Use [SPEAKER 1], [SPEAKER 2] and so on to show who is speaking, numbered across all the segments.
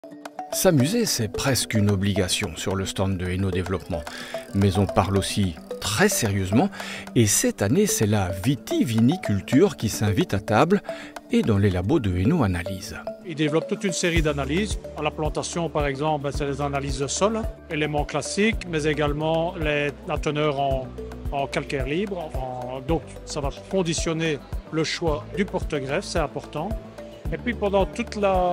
[SPEAKER 1] S'amuser, c'est presque une obligation sur le stand de Hainaut Développement. Mais on parle aussi très sérieusement et cette année, c'est la vitiviniculture qui s'invite à table et dans les labos de Hainaut Analyse.
[SPEAKER 2] Ils développent toute une série d'analyses. À la plantation, par exemple, c'est les analyses de sol, éléments classiques, mais également la teneur en calcaire libre. Donc, ça va conditionner le choix du porte-greffe, c'est important. Et puis, pendant tout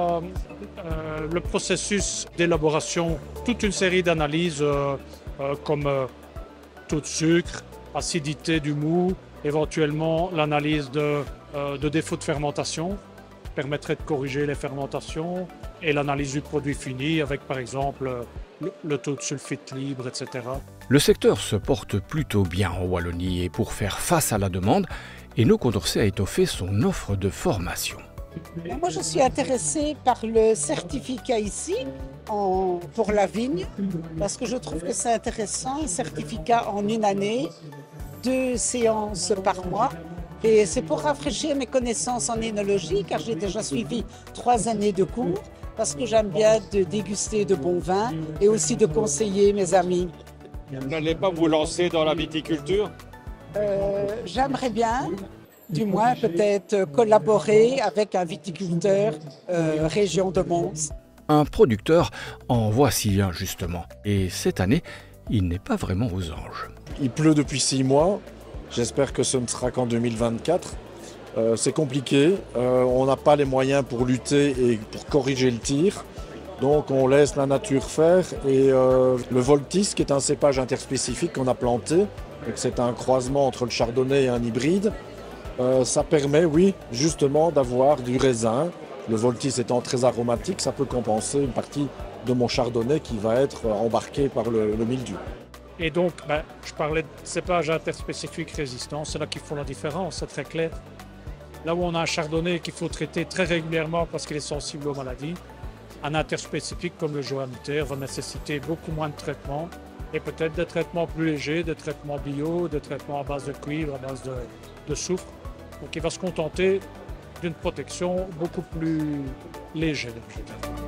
[SPEAKER 2] le processus d'élaboration, toute une série d'analyses comme taux de sucre, acidité du mou, éventuellement l'analyse de défauts de fermentation permettrait de corriger les fermentations et l'analyse du produit fini avec par exemple le taux de sulfite libre, etc.
[SPEAKER 1] Le secteur se porte plutôt bien en Wallonie et pour faire face à la demande, Hainaut Condorcet a étoffé son offre de formation.
[SPEAKER 3] Moi, je suis intéressée par le certificat ici pour la vigne parce que je trouve que c'est intéressant, un certificat en une année, 2 séances par mois. Et c'est pour rafraîchir mes connaissances en œnologie, car j'ai déjà suivi 3 années de cours, parce que j'aime bien de déguster de bons vins et aussi de conseiller mes amis.
[SPEAKER 4] Vous n'allez pas vous lancer dans la viticulture?
[SPEAKER 3] J'aimerais bien, du moins peut-être collaborer avec un viticulteur région de Mons.
[SPEAKER 1] Un producteur, en voici un justement. Et cette année, il n'est pas vraiment aux anges.
[SPEAKER 5] Il pleut depuis 6 mois. J'espère que ce ne sera qu'en 2024. C'est compliqué, on n'a pas les moyens pour lutter et pour corriger le tir. Donc on laisse la nature faire et le Voltis, qui est un cépage interspécifique qu'on a planté, c'est un croisement entre le chardonnay et un hybride, ça permet, oui, justement d'avoir du raisin. Le Voltis étant très aromatique, ça peut compenser une partie de mon chardonnay qui va être embarqué par le mildiou.
[SPEAKER 2] Et donc, je parlais de cépage interspécifique résistant, c'est là qu'ils font la différence, c'est très clair. Là où on a un chardonnay qu'il faut traiter très régulièrement parce qu'il est sensible aux maladies, un interspécifique comme le Johanniter va nécessiter beaucoup moins de traitements et peut-être des traitements plus légers, des traitements bio, des traitements à base de cuivre, à base de soufre. Donc il va se contenter d'une protection beaucoup plus légère, je dirais.